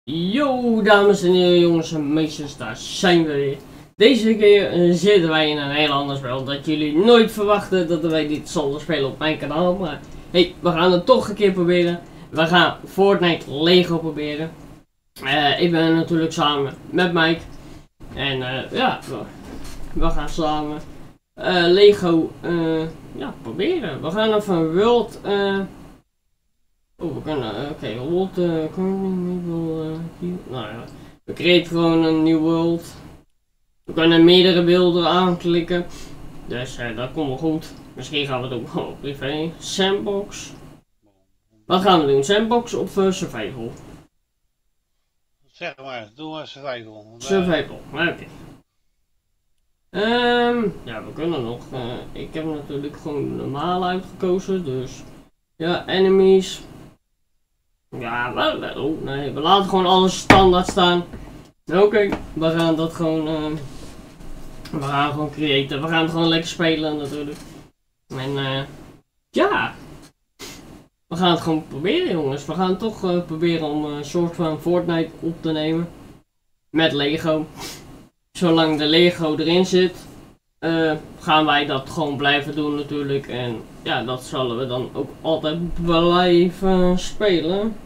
Yo, dames en heren, jongens en meisjes, daar zijn we weer. Deze keer zitten wij in een heel ander spel dat jullie nooit verwachten dat wij dit zullen spelen op mijn kanaal. Maar hey, we gaan het toch een keer proberen. We gaan Fortnite Lego proberen. Ik ben natuurlijk samen met Mike. En ja, we gaan samen Lego proberen. We gaan even een world... we kunnen, oké, world, nou ja, we creëren gewoon een nieuw world. We kunnen meerdere beelden aanklikken, dus dat komt wel goed. Misschien gaan we het ook gewoon op privé. Sandbox. Wat gaan we doen? Sandbox of survival? Zeg maar, doe maar survival. Survival, oké. Ja, we kunnen nog, ik heb natuurlijk gewoon normaal uitgekozen, dus ja, enemies. Ja, nee, we laten gewoon alles standaard staan. Oké, we gaan dat gewoon, we gaan gewoon creëren. We gaan het gewoon lekker spelen natuurlijk. En ja, we gaan het gewoon proberen jongens. We gaan toch proberen om een soort van Fortnite op te nemen. Met Lego. Zolang de Lego erin zit, gaan wij dat gewoon blijven doen natuurlijk. En ja, dat zullen we dan ook altijd blijven spelen.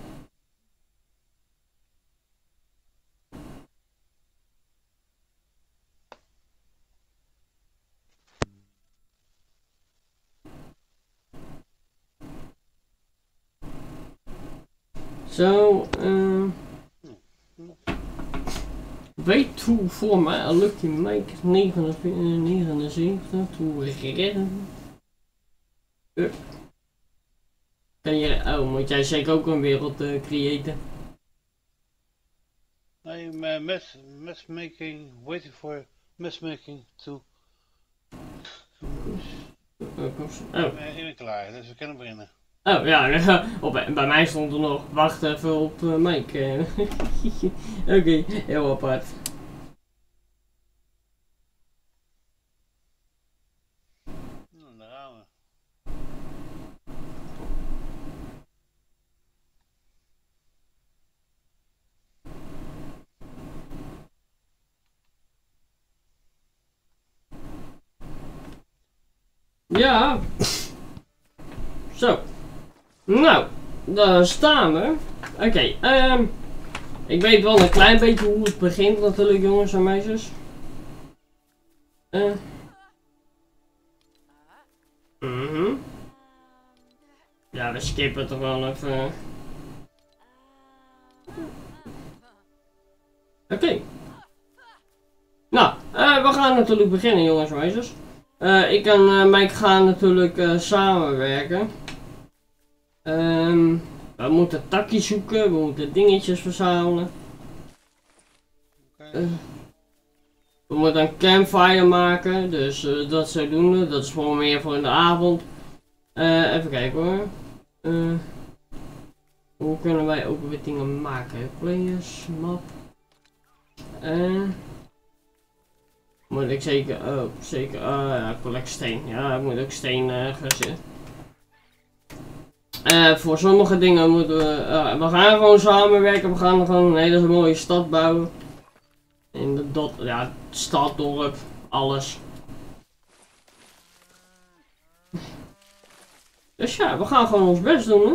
Zo, weet hoe voor mij een Lucky Mike 79 toe redden. Kan je, oh, moet jij zeker ook een wereld creëren? Nee, matchmaking, waiting for matchmaking to... Ik ben klaar, dus we kunnen beginnen. Oh ja, bij mij stond er nog, wacht even op Mike. Oké, heel apart. Nou, daar gaan we. Ja. Zo. Nou, daar staan we. Oké, ik weet wel een klein beetje hoe het begint natuurlijk jongens en meisjes. Ja, we skippen toch wel even. Oké. Nou, we gaan natuurlijk beginnen jongens en meisjes. Ik en Mike gaan natuurlijk samenwerken. We moeten takjes zoeken, we moeten dingetjes verzamelen. We moeten een campfire maken, dus dat zodoende. Dat is gewoon meer voor in de avond. Even kijken hoor. Hoe kunnen wij ook weer dingen maken? Players, map. Moet ik zeker, ja, collect steen. Ja, ik moet ook steen gaan zitten. Voor sommige dingen moeten we gaan gewoon samenwerken. We gaan gewoon een hele mooie stad bouwen. In de stad, dorp, alles. Dus ja, we gaan gewoon ons best doen. Hè?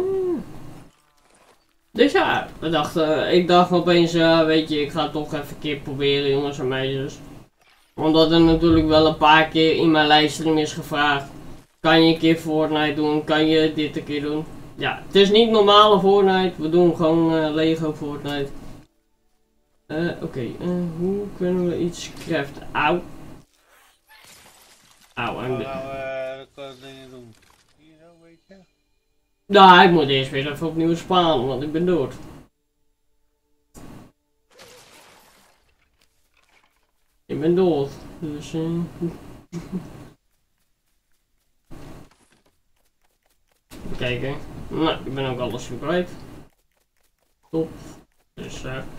Dus ja, ik dacht opeens, weet je, ik ga het toch even een keer proberen jongens en meisjes. Omdat er natuurlijk wel een paar keer in mijn livestream is gevraagd. Kan je een keer Fortnite doen? Kan je dit een keer doen? Ja, het is niet normale Fortnite. We doen gewoon Lego Fortnite. Oké, hoe kunnen we iets craften? Auw. Auw, en dat dingen doen. Hier zo, weet je? Nou, ik moet eerst weer even opnieuw sparen, want ik ben dood. Ik ben dood, dus even kijken. Nou, ik ben ook alles weer kwijt. Top. Dus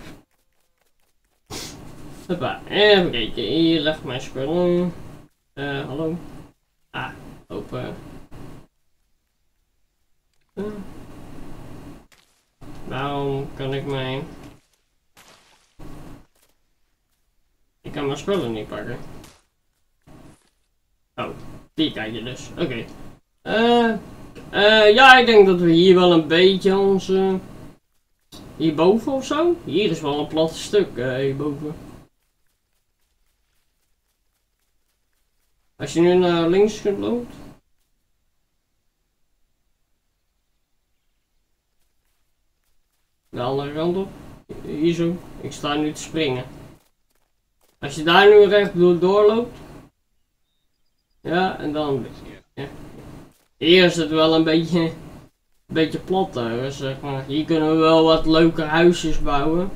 hoppa, even kijken. Hier leg mijn spullen. Hallo. Ah, open. Waarom kan ik mijn kan mijn spullen niet pakken. Oh, die kijk je dus. Oké. Ja, ik denk dat we hier wel een beetje onze... Hierboven of zo? Hier is wel een plat stuk hierboven. Als je nu naar links loopt. De andere kant op. Hier zo. Ik sta nu te springen. Als je daar nu recht doorloopt. Ja, en dan... Ja. Hier is het wel een beetje plat daar, zeg maar. Hier kunnen we wel wat leuke huisjes bouwen.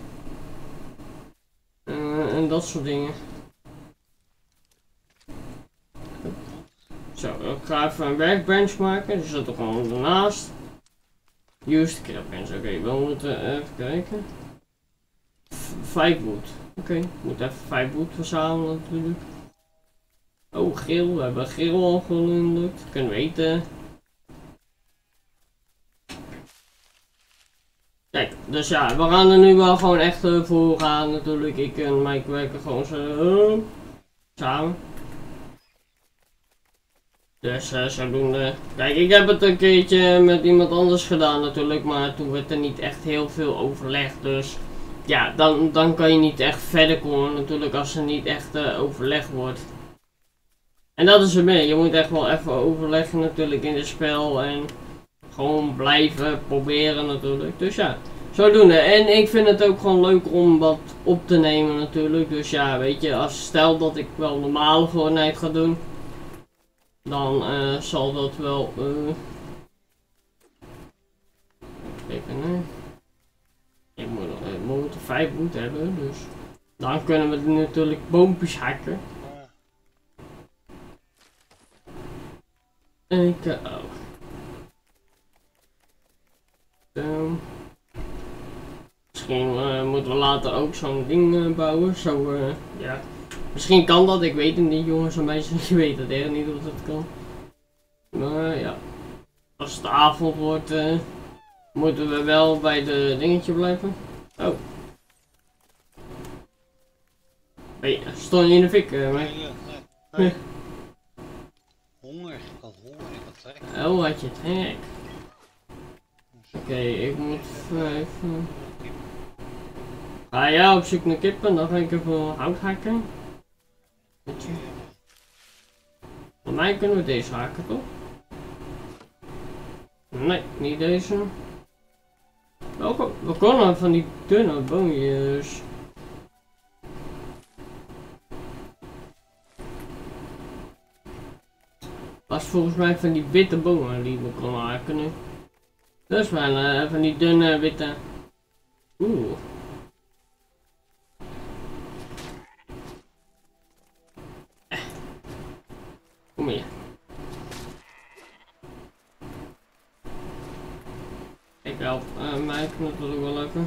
En dat soort dingen. Zo, ik ga even een werkbench maken. Die zit er gewoon ernaast. Use the crafbench. Oké, we moeten even kijken. 5 wood. Oké, ik moet even 5 wood verzamelen natuurlijk. Oh, geel. We hebben geel al gelunderd. Kunnen we eten. Kijk, dus ja, we gaan er nu wel gewoon echt voor gaan natuurlijk. Ik en Mike werken gewoon zo samen. Dus zodoende. Kijk, ik heb het een keertje met iemand anders gedaan natuurlijk, maar toen werd er niet echt heel veel overlegd. Dus ja, dan kan je niet echt verder komen natuurlijk als er niet echt overlegd wordt. En dat is er mee. Je moet echt wel even overleggen natuurlijk in het spel en gewoon blijven proberen natuurlijk. Dus ja, zodoende. En ik vind het ook gewoon leuk om wat op te nemen natuurlijk. Dus ja, weet je, als stel dat ik wel normale Fortnite ga doen. Dan zal dat wel. Even nee. Ik moet er 5 wood hebben, dus. Dan kunnen we natuurlijk boompjes hakken. Oh. Misschien moeten we later ook zo'n ding bouwen. Zo, ja. Misschien kan dat, ik weet het niet jongens en meisjes, je weet het echt niet of dat kan. Maar ja, als het avond wordt, moeten we wel bij de dingetje blijven. Oh. Hey, stond je in de fik? Nee. Honger, ik had honger, ik had trek. Oh, had je trek. Oké, ik moet 5. Ga jij op zoek naar kippen, dan ga ik even hout hakken. Voor mij kunnen we deze haken toch? Nee, niet deze. We kunnen van die dunne boompjes. Was volgens mij van die witte bomen die we kunnen haken nu. Dus van die dunne witte. Oeh. Kom hier. Ik help mij natuurlijk wel even.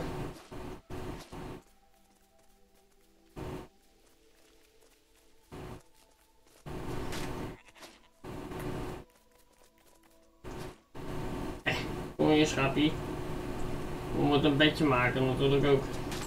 Kom hier schapie. We moeten een bedje maken natuurlijk ook.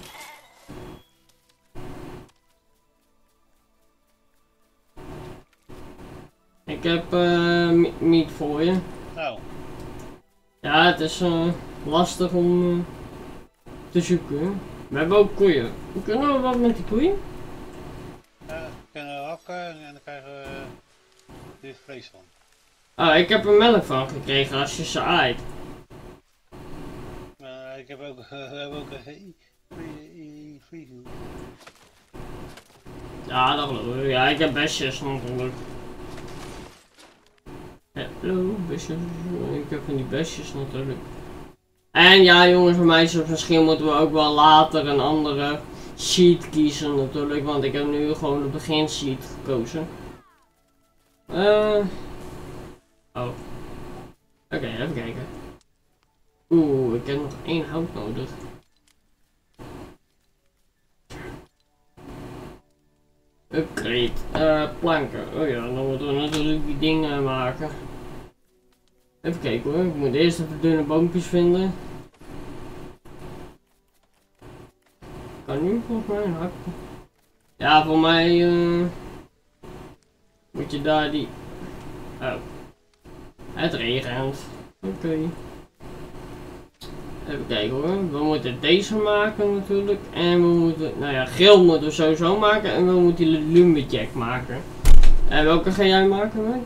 Ik heb meat voor je. Nou. Ja, het is lastig om te zoeken. We hebben ook koeien. Kunnen we wat met die koeien? Ja, we kunnen hakken en dan krijgen we dit vlees van. Ah, ik heb er melk van gekregen als je ze aait. Ik heb ook, we hebben ook een vliegen. Ja, dat geloof ik. Ja, ik heb besjes natuurlijk. Hallo, besjes. Ik heb van die besjes natuurlijk. En ja, jongens en meisjes, misschien moeten we ook wel later een andere sheet kiezen natuurlijk. Want ik heb nu gewoon de begin sheet gekozen. Oh. Oké, even kijken. Oeh, ik heb nog 1 hout nodig. Upgrade. Planken. Oh ja, dan moeten we natuurlijk die dingen maken. Even kijken hoor, ik moet eerst even dunne boompjes vinden. Kan nu volgens mij een hak. Ja, voor mij moet je daar die... Oh. Het regent. Oké. Even kijken hoor. We moeten deze maken natuurlijk. En we moeten... Nou ja, geel moeten we sowieso maken. En we moeten die lumberjack maken. En welke ga jij maken, Mike?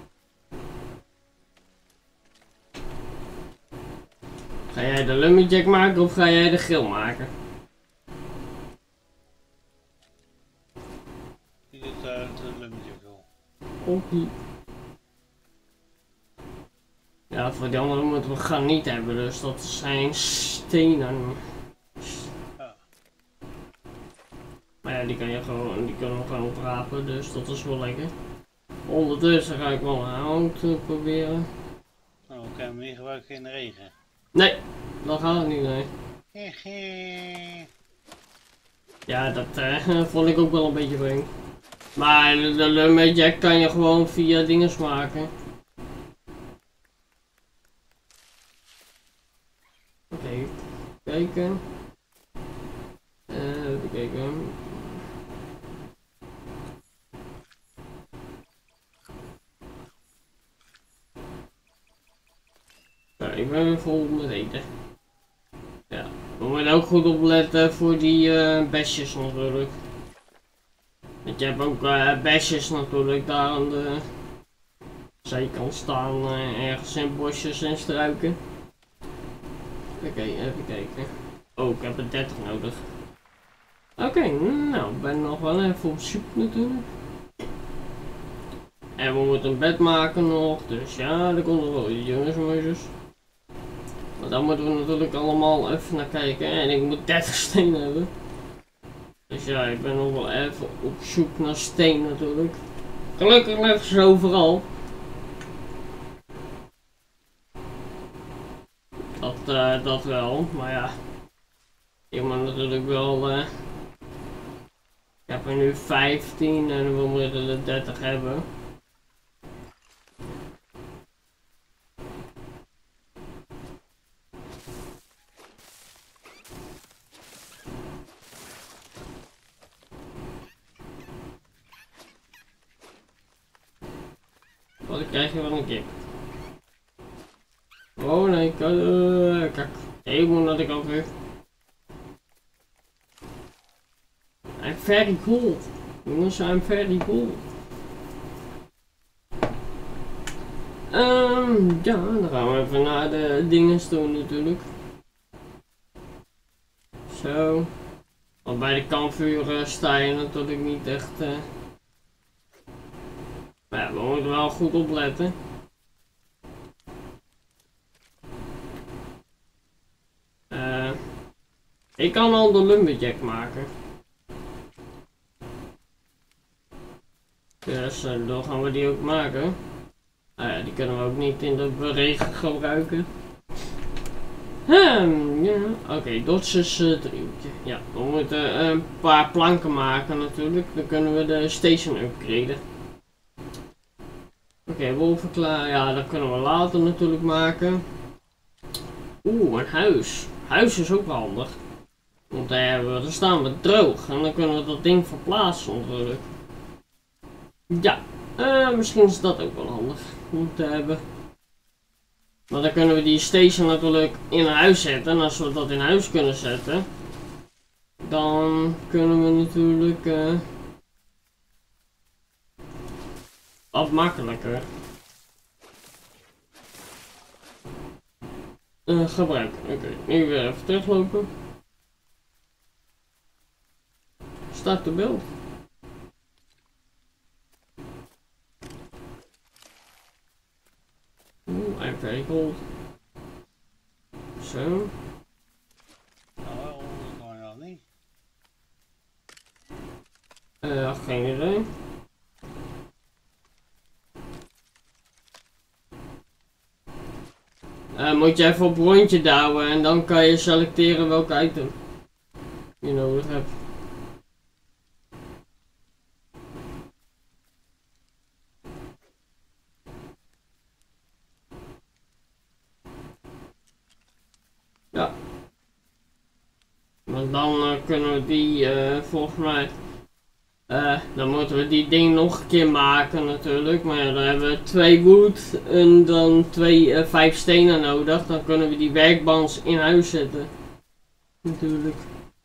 Ga jij de lumberjack maken of ga jij de geel maken? Die doet de lumberjack wel. Oké. Ja, voor die andere moeten we graniet hebben, dus dat zijn stenen. Ja. Maar ja, die kunnen we gewoon oprapen, dus dat is wel lekker. Ondertussen ga ik wel een hout proberen. Nou, we kunnen hem niet gebruiken in de regen. Nee, dat gaat het niet, nee. Ja, dat vond ik ook wel een beetje vreemd. Maar de lumberjack kan je gewoon via dinges maken. Oké, kijken. Even kijken. Ja, ik ben weer vol met eten. Ja, we moeten ook goed opletten voor die besjes natuurlijk. Want je hebt ook besjes natuurlijk daar aan de zijkant staan, ergens in bosjes en struiken. Oké, even kijken. Oh, ik heb er 30 nodig. Oké, nou, ik ben nog wel even op zoek natuurlijk. En we moeten een bed maken nog, dus ja, daar komt nog wel iets, jongens en meisjes. Maar daar moeten we natuurlijk allemaal even naar kijken. En ik moet 30 steen hebben. Dus ja, ik ben nog wel even op zoek naar steen natuurlijk. Gelukkig liggen ze overal. Dat wel, maar ja. Ik moet natuurlijk wel... ik heb er nu 15 en we moeten er 30 hebben. Wat ik krijg je wel een kip. Oh nee, kijk. Helemaal dat ik alweer. I'm very cool. Jongens, I'm very cool. Ja, dan gaan we even naar de dingen toe natuurlijk. Zo. Want bij de kampvuren sta je natuurlijk niet echt. Maar ja, we moeten wel goed opletten. Ik kan al de lumberjack maken. Dus dan gaan we die ook maken. Ja, die kunnen we ook niet in de regen gebruiken. Ja, oké, Dodges driehoekje. Ja, we moeten een paar planken maken natuurlijk. Dan kunnen we de station upgraden. Oké, wolven klaar. Ja, dat kunnen we later natuurlijk maken. Oeh, een huis. Huis is ook wel handig. Want dan staan we droog en dan kunnen we dat ding verplaatsen natuurlijk. Ja, misschien is dat ook wel handig om te hebben. Maar dan kunnen we die station natuurlijk in huis zetten. En als we dat in huis kunnen zetten, dan kunnen we natuurlijk wat makkelijker gebruiken. Oké, nu weer even teruglopen. Start de beeld. Oeh, I'm very cold. Zo. Nou, dat kan nog niet. Geen idee. Moet je even op rondje douwen en dan kan je selecteren welk item je nodig hebt. Ja. Maar dan kunnen we die volgens mij Dan moeten we die ding nog een keer maken natuurlijk. Maar ja, dan hebben we 2 wood en dan 5 stenen nodig. Dan kunnen we die werkbands in huis zetten. Natuurlijk.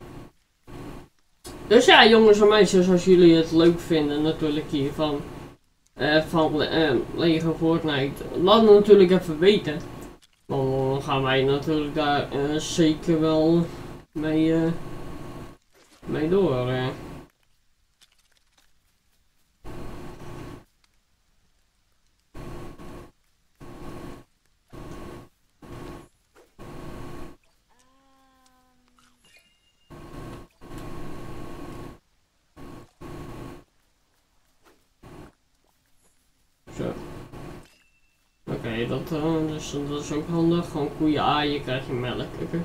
Dus ja, jongens en meisjes, als jullie het leuk vinden natuurlijk hiervan. Van Lego Fortnite. Laat het natuurlijk even weten. Want dan gaan wij natuurlijk daar zeker wel mee door. Zo. Oké, dus dat is ook handig. Gewoon koeien aaien, krijg je melk. Okay.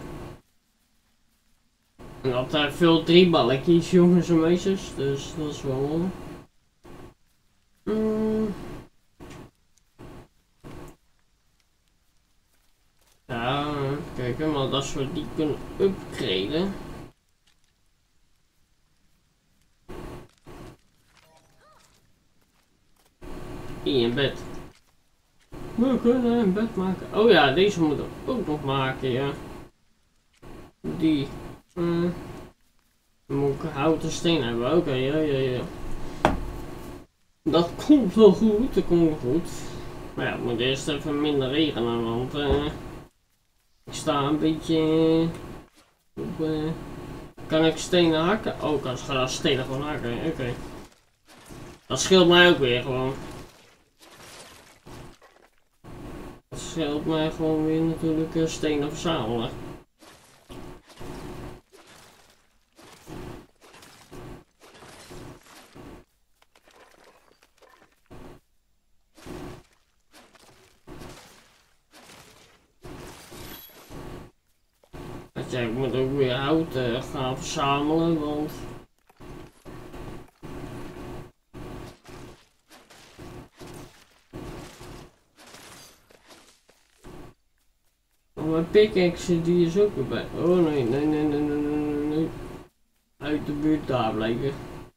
En dat vult 3 balletjes, jongens en meisjes. Dus dat is wel... Ja, kijk, maar als we die kunnen upgraden. In bed. We kunnen een bed maken. Oh ja, deze moeten we ook nog maken, ja. Die. Dan moet ik houten steen hebben. Oké, ja. Dat komt wel goed, Maar ja, het moet eerst even minder regenen, want ik sta een beetje op... kan ik stenen hakken? Oh, ik kan stenen gewoon hakken, oké. Dat scheelt mij ook weer gewoon. Dat scheelt mij gewoon weer natuurlijk stenen verzamelen. Ja, ik moet ook weer hout gaan verzamelen, want... Mijn pickaxe die is ook erbij. Oh nee. Uit de buurt daar blijven.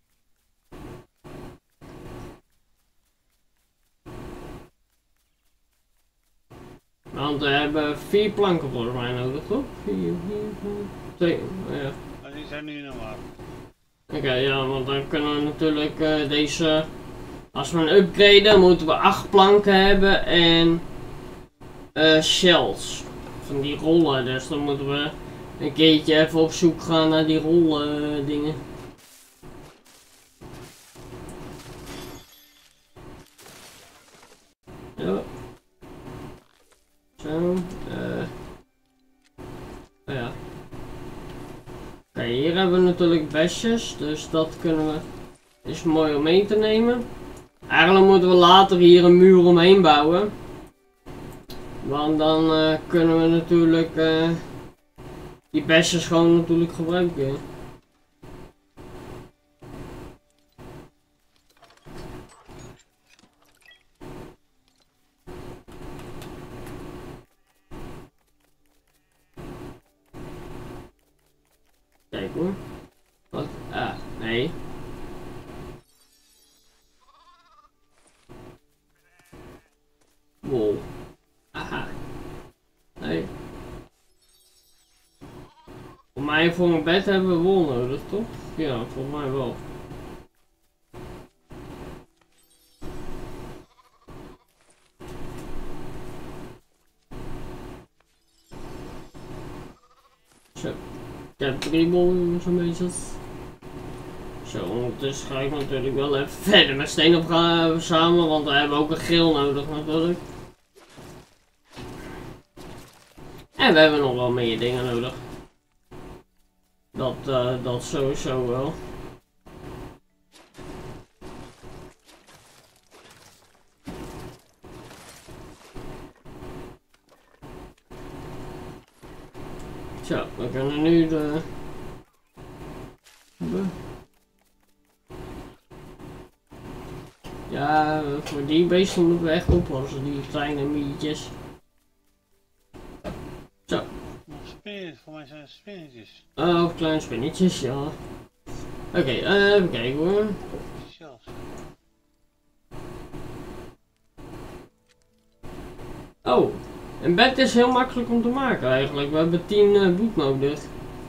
Want we hebben 4 planken volgens mij nodig, toch? 2, ja. Die zijn nu normaal. Oké, ja, want dan kunnen we natuurlijk deze... Als we een upgraden moeten we 8 planken hebben en... shells. Van die rollen, dus dan moeten we een keertje even op zoek gaan naar die rollen dingen. Ja. Zo, ja. Oké, hier hebben we natuurlijk besjes, dus dat kunnen we... Is mooi om mee te nemen. Eigenlijk moeten we later hier een muur omheen bouwen. Want dan kunnen we natuurlijk die besjes gewoon natuurlijk gebruiken. Kijk hoor. Wat? Ah, nee. Wow. Aha. Nee. Voor mij voor een bed hebben we wol nodig, toch? Ja, volgens mij wel. Zo. Ik heb 3 wol zo'n beetje. Zo, ondertussen ga ik natuurlijk wel even verder met steen op gaan verzamelen, want we hebben ook een grill nodig natuurlijk. En we hebben nog wel meer dingen nodig. Dat sowieso wel. Zo, we kunnen nu de... Ja, voor die beesten moeten we echt oppassen, die kleine mietjes. Zo. Spinnetjes, voor mij zijn het spinnetjes. Oh, kleine spinnetjes, ja. Oké, even kijken hoor. Zelfs. Oh, een bed is heel makkelijk om te maken eigenlijk. We hebben 10 wood nodig.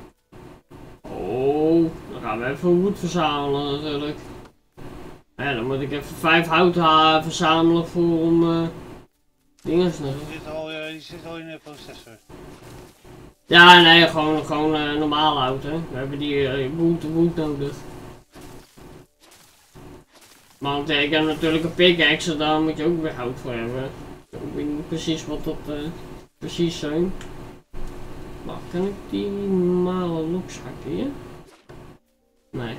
Oh, dan gaan we even wood verzamelen natuurlijk. Ja, dan moet ik even 5 hout verzamelen voor om dingen te doen. Die zit al in de processor. Ja, nee, gewoon normaal hout hè. We hebben die wood nodig. Want ik heb natuurlijk een pickaxe, daar moet je ook weer hout voor hebben. Ik weet niet precies wat dat precies zijn. Maar kan ik die normale loks hakken hier? Nee.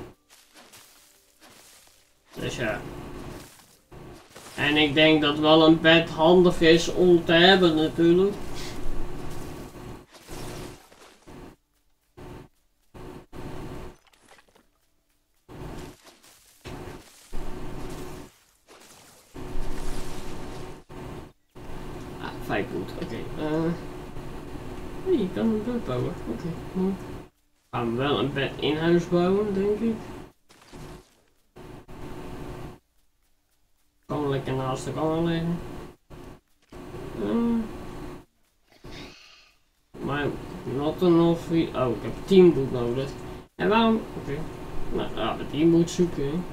Dus ja. En ik denk dat wel een bed handig is om te hebben natuurlijk. Ah, 5 wood, oké. Nee, je kan een bed bouwen, oké. Gaan we wel een bed in huis bouwen, denk ik. Kan lekker naast elkaar liggen. Maar not enough free. Oh, ik heb 10 wood nodig. En waarom? Oké. Nou, ja, we 10 wood zoeken.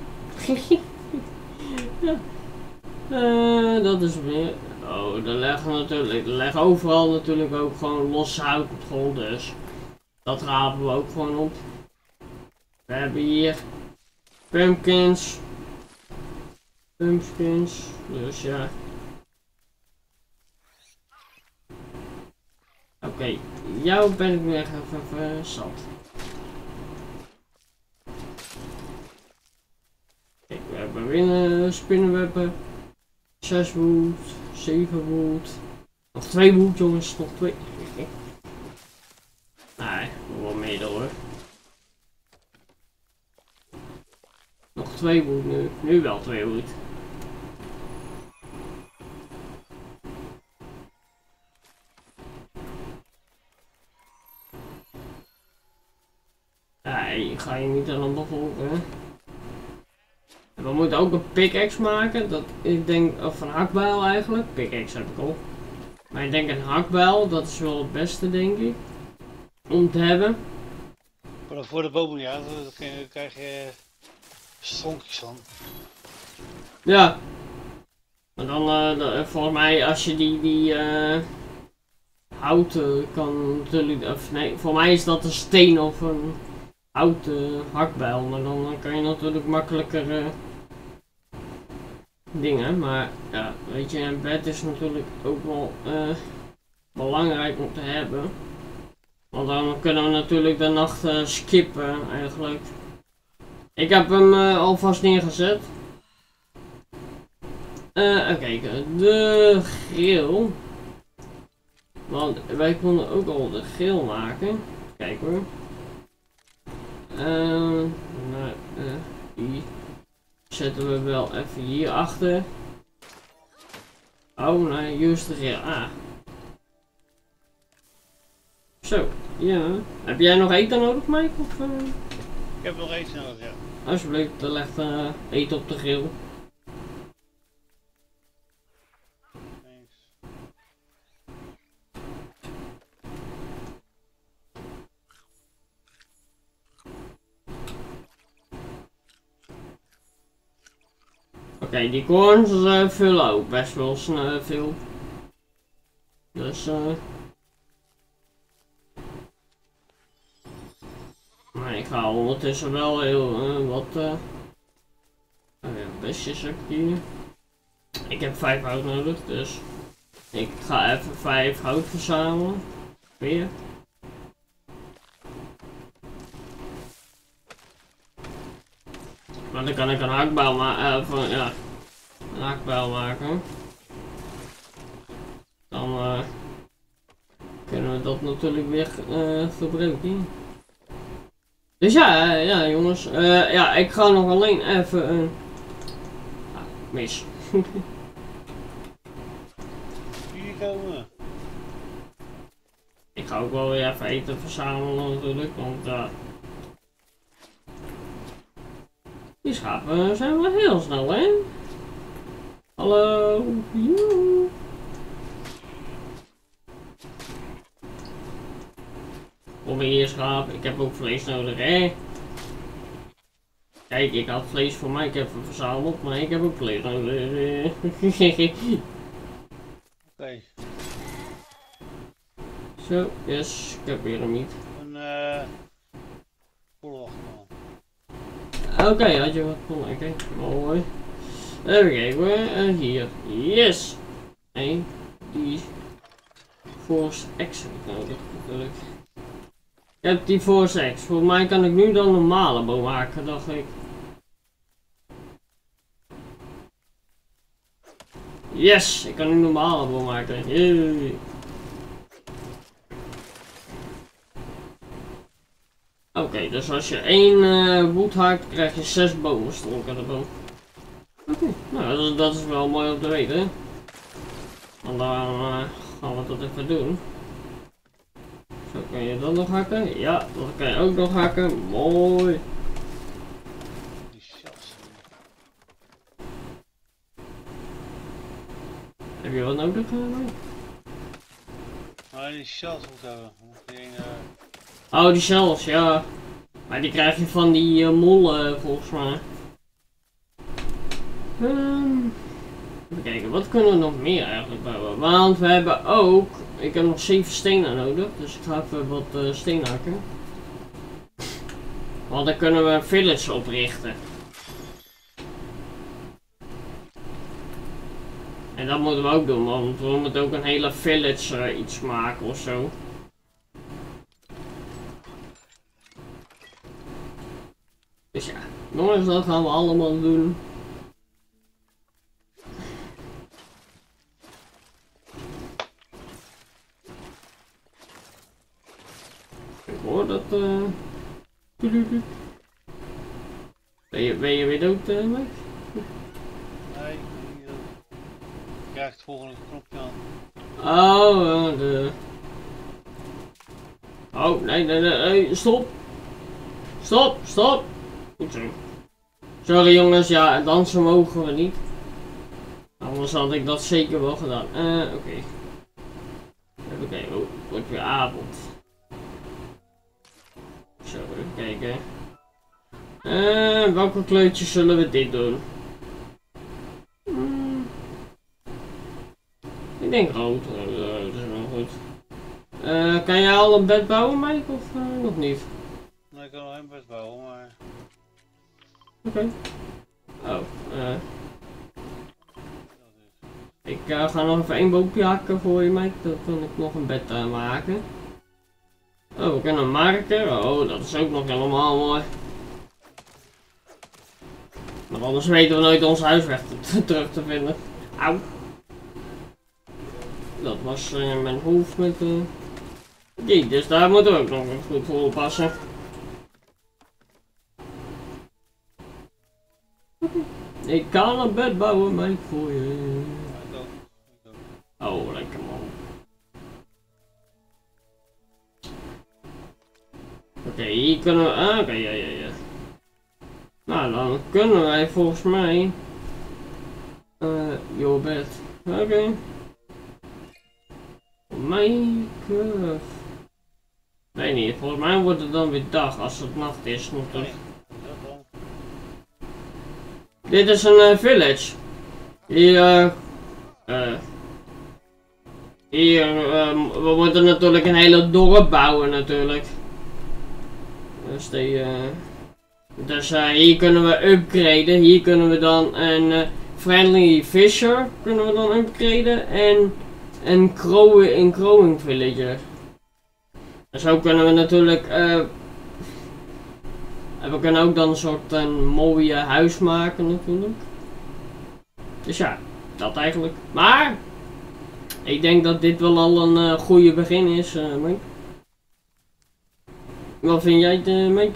Ja. Dat is weer. Oh, er leggen overal natuurlijk ook gewoon los hout op de grond, dus dat rapen we ook gewoon op. We hebben hier pumpkins, dus ja. Oké, jou ben ik weer even zat. Kijk, we hebben weer spinnenwebben, 6 wood, 7 wood, nog 2 wood jongens, nog 2. Nee, nog wel meer hoor. Nog 2 wood nu wel 2 wood. Nee, ga je niet aan de volgen. We moeten ook een pickaxe maken, dat ik denk, of een hakbijl eigenlijk. Pickaxe heb ik al. Maar ik denk een hakbijl, dat is wel het beste denk ik. Om te hebben. Voor de bomen, ja, daar krijg je stronkjes van. Ja. Maar dan volgens mij als je die hout kan natuurlijk, of nee, voor mij is dat een steen of een houten hakbijl. Maar dan kan je natuurlijk makkelijker dingen. Maar ja, weet je, een bed is natuurlijk ook wel belangrijk om te hebben. Want dan kunnen we natuurlijk de nacht skippen eigenlijk. Ik heb hem alvast neergezet. Even kijken, de grill. Want wij konden ook al de grill maken. Kijk hoor. Die zetten we wel even hier achter. Oh nee, hier is de grill. Ah. Zo, ja. Heb jij nog eten nodig, Mike? Of, Ik heb nog eten nodig, ja. Alsjeblieft, dan leg eten op de grill. Oké, die corns vullen ook best wel veel. Dus maar ik ga ondertussen wel heel wat oh ja, bestjes heb ik hier. Ik heb 5 hout nodig, dus ik ga even 5 hout verzamelen. Weer. Maar dan kan ik een hakbijl maken, ja, een hakbijl maken. Dan kunnen we dat natuurlijk weer gebruiken. Dus ja jongens, ja, ik ga nog alleen even een mis. Hier komen. Ik ga ook wel weer even eten verzamelen natuurlijk, want Die schapen zijn wel heel snel, hè? Hallo. Joe. Kom hier, schaap. Ik heb ook vlees nodig, hè? Kijk, ik had vlees voor mij. Ik heb hem verzameld, maar ik heb ook vlees nodig. Oké. Zo, yes. Ik heb weer een niet. Een volle Oké, had je wat gelijk, hè? Mooi. Even kijken hoor. Hier. Yes! Nee, die Force X heb ik nodig natuurlijk. Ik heb die Force X. Volgens mij kan ik nu dan een normale boom maken, dacht ik. Yes! Ik kan nu een normale boom maken. Yay. Oké, dus als je 1 wood haakt, krijg je 6 bomenstronken ervan. Oké, nou dat is wel mooi om te weten. En dan gaan we dat even doen. Zo kan je dat nog hakken. Ja, dat kan je ook nog hakken. Mooi. Die shells. Heb je wat nodig? Nou, die shells moet hebben. Oh, die shells, ja. Maar die krijg je van die mollen volgens mij. Even kijken, wat kunnen we nog meer eigenlijk bouwen? Want we hebben ook, ik heb nog 7 stenen nodig, dus ik ga even wat steen hakken. Want dan kunnen we een village oprichten. En dat moeten we ook doen, want we moeten ook een hele village iets maken of zo. Dus ja, jongens, dat gaan we allemaal doen. Ik hoor dat Ben je weer dood, Mike? Nee, ik krijg het volgende knopje aan. Oh, Oh, nee, stop! Stop! Goed zo. Sorry jongens, ja, dansen mogen we niet. Anders had ik dat zeker wel gedaan. Oké. Even kijken, oh, het wordt weer avond. Zo, even kijken. Welke kleurtjes zullen we dit doen? Ik denk rood, dat is wel goed. Kan jij al een bed bouwen, Mike, of nog niet? Nee, ik kan nog geen bed bouwen, maar... Oké. Oh, ik ga nog even 1 boompje hakken voor je, Mike. Dan kan ik nog een bed maken. Oh, we kunnen een marker. Oh, dat is ook nog helemaal mooi. Maar anders weten we nooit ons huisweg terug te vinden. Auw. Dat was mijn hoofd met die, dus daar moeten we ook nog goed voor oppassen. Ik kan een bed bouwen, Mike, voor je. Oh, lekker man. Oké, hier kunnen we... Oké, ja. Nou, dan kunnen wij volgens mij... Your bed. Oké. Minecraft. Weet niet, volgens mij wordt het dan weer dag als het nacht is natuurlijk. Dit is een village. Hier, we moeten natuurlijk een hele dorp bouwen natuurlijk. Dus hier kunnen we upgraden. Hier kunnen we dan een friendly fisher kunnen we dan upgraden en een crowing villager. En zo kunnen we natuurlijk en we kunnen ook dan een soort een mooie huis maken natuurlijk. Dus ja, dat eigenlijk. Maar ik denk dat dit wel al een goede begin is, Mike. Wat vind jij, Mike?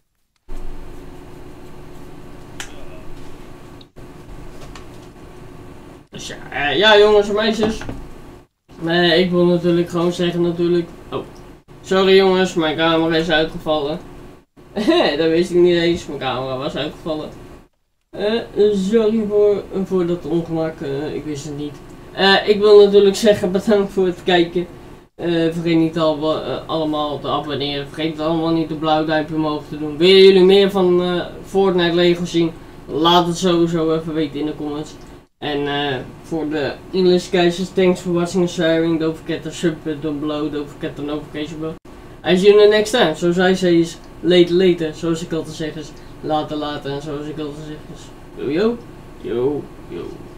Dus ja, ja jongens en meisjes. Ik wil natuurlijk gewoon zeggen natuurlijk. Oh, sorry jongens, mijn camera is uitgevallen. Dat wist ik niet eens, mijn camera was uitgevallen. Sorry voor dat ongemak, ik wist het niet. Ik wil natuurlijk zeggen bedankt voor het kijken. Vergeet niet allemaal te abonneren. Vergeet allemaal niet de blauw duimpje omhoog te doen. Willen jullie meer van Fortnite Lego zien? Laat het sowieso even weten in de comments. En voor de English guys, thanks for watching and sharing. Don't forget to sub down below. Don't forget the notification bell. I see you in the next time. Zoals I say is later. Zoals ik altijd zeg is later. En zoals ik altijd zeg is yo.